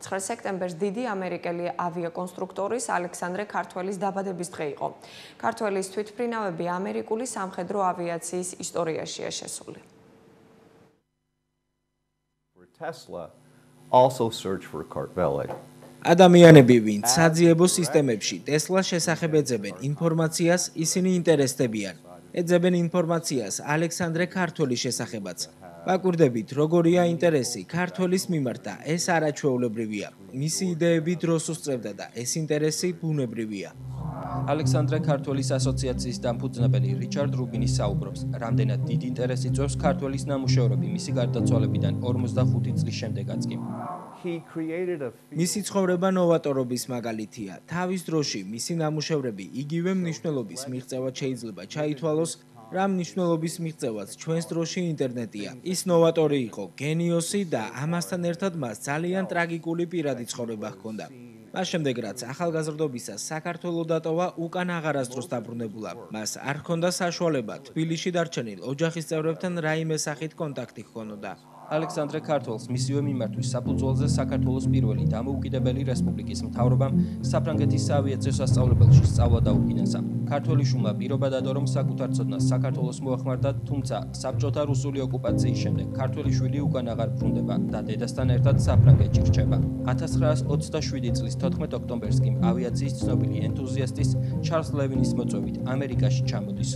9 სექტემბერს დიდი ამერიკელი ავიაკონსტრუქტორის ალექსანდრე ქართველის დაბადების დღე იყო. ქართველის თვითმფრინავები ამერიკული სამხედრო ავიაციის ისტორიაშია შესული. Tesla also search for cart valet. ადამიანები, ვინც საძიებო სისტემებში ტესლას შესახებ ეძებენ ინფორმაციას, ისინი ინტერესდებიან. ეძებენ ინფორმაციას ალექსანდრე ქართველის შესახებაც. ვაკვირდებით, როგორია ინტერესი ქართველის მიმართ და ეს არაჩვეულებრივია. მისი იდეები დროს უსწრებდა და ეს ინტერესი ბუნებრივია. ალექსანდრე ქართველის ასოციაციის დამფუძნებელი რიჩარდ რუბინი საუბრობს, რამდენად დიდ ინტერესს იწვევს ქართველის ნამუშევრები მისი გარდაცვალებიდან 45 წლის შემდეგაც კი. მისი ცხოვრება ნოვატორობის მაგალითია. თავის დროში მისი ნამუშევრები იგივე მნიშვნელობის მიღწევად შეიძლება ჩაითვალოს, რა მნიშვნელობის მიღწევაც ჩვენს დროში ინტერნეტია. ის ნოვატორი იყო, გენიოსი და ამასთან ერთად მას ძალიან ტრაგიკული პირადი ცხოვრება ჰქონდა. მას შემდეგ რაც ახალგაზრდობისას საქართველო დატოვა, უკან აღარასდროს დაბრუნებულა. მას არ ჰქონდა საშუალება თბილისში დარჩენილ ოჯახის წევრებთან რაიმე სახით კონტაქტი ჰქონოდა. ალექსანდრე ქართველს მისივე მიმართვის საფუძველზე საქართველოს პირველი დამოუკიდებელი რესპუბლიკის მთავრობამ საფრანგეთის საავიაციო სასწავლებელში სწავლა დაუფინანსა. ქართველი შუმლა პირობა დადო, რომ საკუთარ ცოდნას საქართველოს მოახმარდა, თუმცა საბჭოთა რუსული ოკუპაციის შემდეგ ქართველი შვილი უკან აღარ ბრუნდება და დედასთან ერთად საფრანგეთში რჩება. 1927 წლის 14 ოქტომბერს კი ავიაციის ცნობილი ენთუზიასტის ჩარლზ ლევინის მოწვევით ამერიკაში ჩამოდის.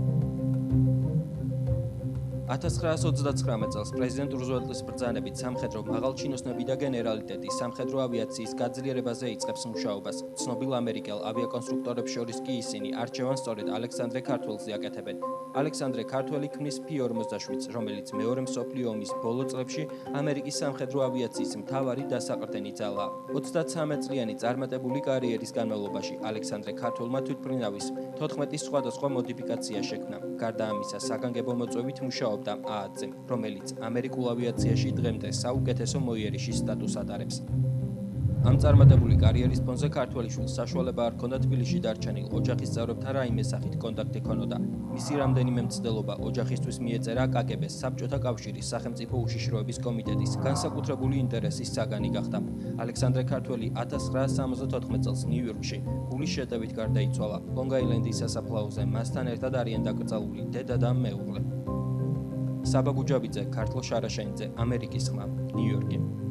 1929 წელს პრეზიდენტ რუზველტის ბრძანებით სამხედრო მაღალჩინოსნები და გენერალიტეტი სამხედრო ავიაციის გაძლიერებაზე იწყებს მუშაობას. ცნობილ ამერიკელ ავიაკონსტრუქტორებს შორის კი ისინი არჩევანს სწორედ ალექსანდრე ქართველზე აკეთებენ. ალექსანდრე ქართველი ქმნის P-47-ს, რომელიც მეორე მსოფლიო ომის ბოლო წლებში ამერიკის სამხედრო ავიაციის მთავარი დასაყრდენი ძალაა. 33 წლიანი წარმატებული კარიერის განმავლობაში ალექსანდრე ქართველმა თვითმფრინავის 14 სხვადასხვა მოდიფიკაცია შექმნა. გარდა ამისა, საგანგებო მოწვევით მუშაობდა A-ზე, რომელიც ამერიკულ ავიაციაში დღემდე საუკეთესო მოიერიშის სტატუსს ატარებს. ამ წარმატებული კარიერის ფონზე ქართველიშვილს საშუალება არ ჰქონდა თბილისში დარჩენილ ოჯახის წევრებთან რაიმე სახით კონტაქტი ჰქონოდა. მისი რამდენიმე მცდელობა ოჯახისთვის მიეწერა KGB-ს, საბჭოთა კავშირის სახელმწიფო უშიშროების კომიტეტის განსაკუთრებული ინტერესის საგანი გახდა. ალექსანდრე ქართველი 1974 წელს ნიუ-იორკში გულის შეტევით გარდაიცვალა. ლონგ-აილენდის სასაფლაოზე მასთან ერთად არიან დაკრძალული დედა და მეუღლე. საბა გუჯაბიძე, ქართლ შარაშენიძე, ამერიკის ხმა, ნიუ-იორკი.